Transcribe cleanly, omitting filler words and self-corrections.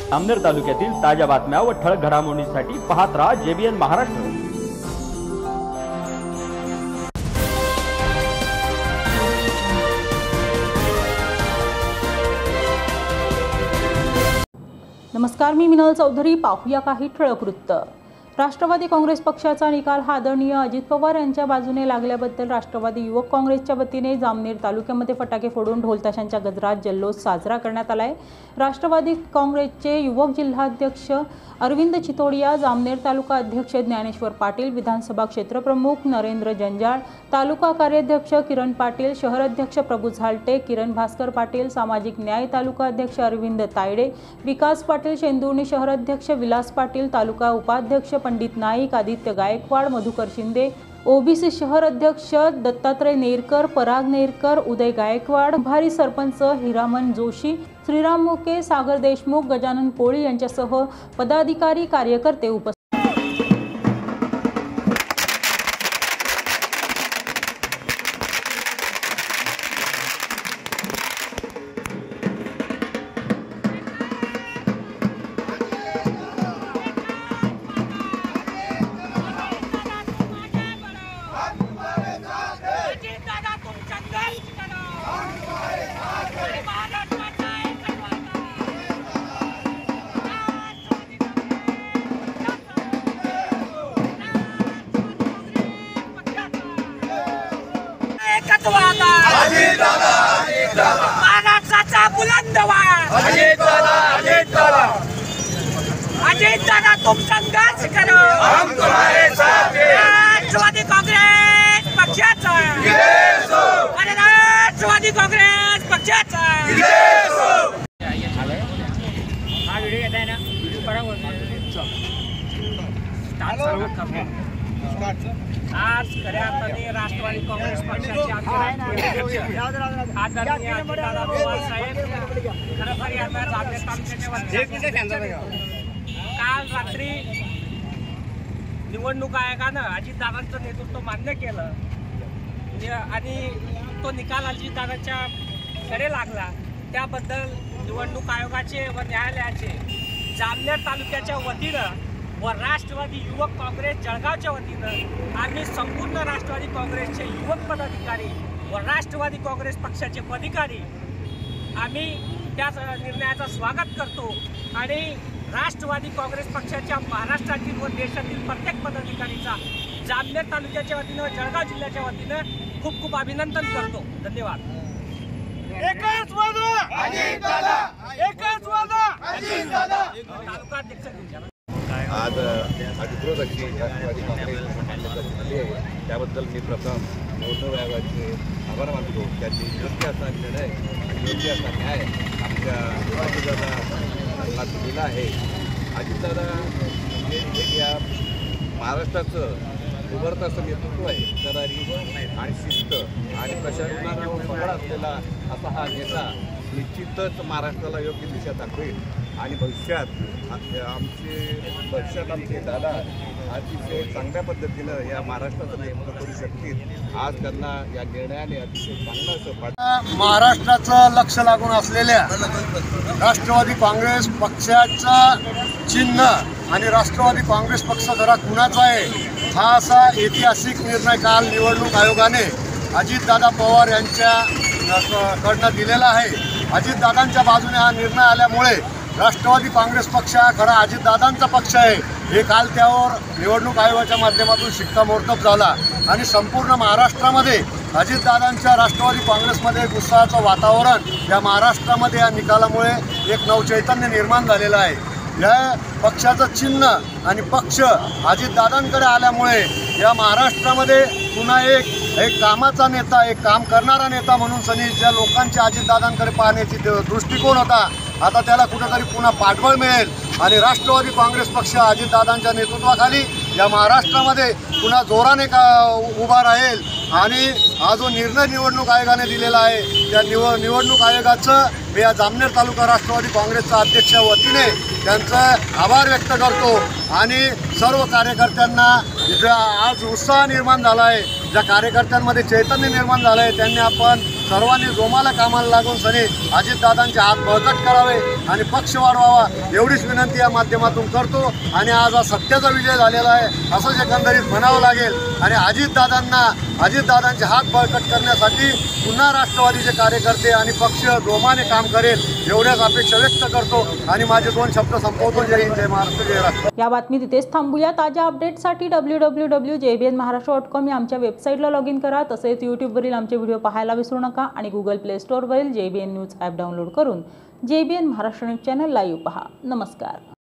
जामनेर तालुक्यातील ताज्या बातम्या व ठळक घडामोडींसाठी पाहत राहा JBN महाराष्ट्र। नमस्कार, मी मिनल चौधरी। पाहूया काही ठळक वृत्त। राष्ट्रवादी काँग्रेस पक्षाचा निकाल हा आदरणीय अजित पवार यांच्या बाजूने लागल्याबद्दल राष्ट्रवादी युवक काँग्रेसच्या वतीने जामनेर तालुक्यामध्ये फटाके फोडून ढोल ताशांच्या गजरात जल्लोष साजरा करण्यात आलाय। राष्ट्रवादी काँग्रेसचे युवक जिल्हाध्यक्ष अरविंद चितोडिया, जामनेर तालुका अध्यक्ष ज्ञानेश्वर पाटील, विधानसभा क्षेत्रप्रमुख नरेंद्र जंजाळ, तालुका कार्याध्यक्ष किरण पाटील, शहर अध्यक्ष प्रभू झालटे, किरण भास्कर पाटील, सामाजिक न्याय तालुका अध्यक्ष अरविंद तायडे, विकास पाटील शेंदुर्णी, शहर अध्यक्ष विलास पाटील, तालुका उपाध्यक्ष पंडित नाईक, आदित्य गायकवाड, मधुकर शिंदे, ओबीसी शहर अध्यक्ष दत्तात्रय नेरकर, पराग नेरकर, उदय गायकवाड, भारी सरपंच हिरामन जोशी, श्रीराम मुके, सागर देशमुख, गजानन कोळी यांच्यासह पदाधिकारी कार्यकर्ते उपस्थित। महाराष्ट्राचा बुलंद आवाज अजित दादा तुम संघर्ष करो, हम तुम्हारे साथ हैं। राष्ट्रवादी काँग्रेस पक्षाचा आणि राष्ट्रवादी काँग्रेस पक्षाचा हा व्हिडिओ येत आहे ना, आज खऱ्या अर्थाने राष्ट्रवादी काँग्रेस पक्षाचे आदरणीय अजितदादा पवार साहेब खरंतर यांना जामनेर तालुक्याच्या काल रात्री निवडणूक आयोगानं अजितदादांचं नेतृत्व मान्य केलं आणि तो निकाल अजितदादांच्या कडे लागला। त्याबद्दल निवडणूक आयोगाचे व न्यायालयाचे जामनेर तालुक्याच्या वतीनं व राष्ट्रवादी युवक काँग्रेस जळगावच्या वतीनं आम्ही संपूर्ण राष्ट्रवादी काँग्रेसचे युवक पदाधिकारी व राष्ट्रवादी काँग्रेस पक्षाचे पदाधिकारी आम्ही त्या निर्णयाचं स्वागत करतो आणि राष्ट्रवादी काँग्रेस पक्षाच्या महाराष्ट्रातील व देशातील प्रत्येक पदाधिकारीचा जामनेर तालुक्याच्या वतीनं व जळगाव जिल्ह्याच्या वतीनं खूप खूप अभिनंदन करतो। धन्यवाद। एकच वादा अजितदादा, एकच वादा अजितदादा। तालुका अध्यक्ष आज अधिकृत अशी राष्ट्रवादी काँग्रेस मान्यता दिली आहे, त्याबद्दल मी प्रथम निवडणूक आयोगाचे आभार मानतो। त्याची योग्य असा निर्णय आणि योग्य असा न्याय आमच्या अजितदादा दिलेला आहे। अजितदादा म्हणजे या महाराष्ट्राचं उभरतं असं नेतृत्व आहे, करारी आणि शिस्त आणि प्रशासनावर पकड असलेला असा हा नेता निश्चितच महाराष्ट्राला योग्य दिशा दाखवेल आणि भविष्यात आमचे दादा अतिशय चांगल्या पद्धतीनं या महाराष्ट्राचं नेतृत्व करू शकतील। आज त्यांना या निर्णयाने अतिशय चांगलं असं महाराष्ट्राचं लक्ष लागून असलेल्या राष्ट्रवादी काँग्रेस पक्षाचा चिन्ह आणि राष्ट्रवादी काँग्रेस पक्ष जरा कुणाचा आहे हा असा ऐतिहासिक निर्णय काल निवडणूक आयोगाने अजितदादा पवार यांच्याकडनं दिलेला आहे। अजितदादांच्या बाजूने हा निर्णय आल्यामुळे राष्ट्रवादी काँग्रेस पक्ष हा खरा अजितदादांचा पक्ष आहे हे काल त्यावर निवडणूक आयोगाच्या माध्यमातून शिक्कामोर्तब झाला आणि संपूर्ण महाराष्ट्रामध्ये अजितदादांच्या राष्ट्रवादी काँग्रेसमध्ये एक उत्साहाचं वातावरण या महाराष्ट्रामध्ये या निकालामुळे एक नवचैतन्य निर्माण झालेलं आहे। या पक्षाचं चिन्ह आणि पक्ष अजितदादांकडे आल्यामुळे या महाराष्ट्रामध्ये पुन्हा एक कामाचा नेता, एक काम करणारा नेता म्हणून ज्या लोकांच्या अजितदादांकडे पाहण्याची दृष्टिकोन होता आता त्याला कुठेतरी पुन्हा पाठबळ मिळेल आणि राष्ट्रवादी काँग्रेस पक्ष अजितदादांच्या नेतृत्वाखाली या महाराष्ट्रामध्ये पुन्हा जोराने उभा राहील आणि हा जो निर्णय निवडणूक आयोगाने दिलेला आहे त्या निवडणूक आयोगाचं मी या जामनेर तालुका राष्ट्रवादी काँग्रेसचा अध्यक्ष वतीने त्यांचं आभार व्यक्त करतो आणि सर्व कार्यकर्त्यांना आज उत्साह निर्माण झाला आहे, ज्या कार्यकर्त्यांमध्ये चैतन्य निर्माण झालं आहे त्यांनी आपण सर्वांनी जोमाला कामाला लागून सनी अजितदादांचे हात बळकट करावे आणि पक्ष वाढवावा एवढीच विनंती या माध्यमातून करतो. आणि आज हा सत्याचा विजय झालेला आहे असंच एकंदरीत म्हणावं लागेल. आणि अजितदादांचे हात बळकट करण्यासाठी पुन्हा राष्ट्रवादीचे कार्यकर्ते आणि पक्ष जोमाने काम करेल एवढ्याच अपेक्षा व्यक्त करतो आणि माझे 2 शब्द संपवतो. जय हिंद, जय महाराष्ट्र, जय राष्ट्र. या बातमी तिथेच थांबूया. ताज्या अपडेटसाठी www.jbnmaharashtra.com या आमच्या वेबसाईटला लॉग इन करा. तसेच यूट्यूबवरील आमचे व्हिडिओ पाहायला विसरू नका आणि गुगल प्ले स्टोअरवरील JBN न्यूज ॲप डाउनलोड करून JBN Maharashtra news channel live पहा. नमस्कार.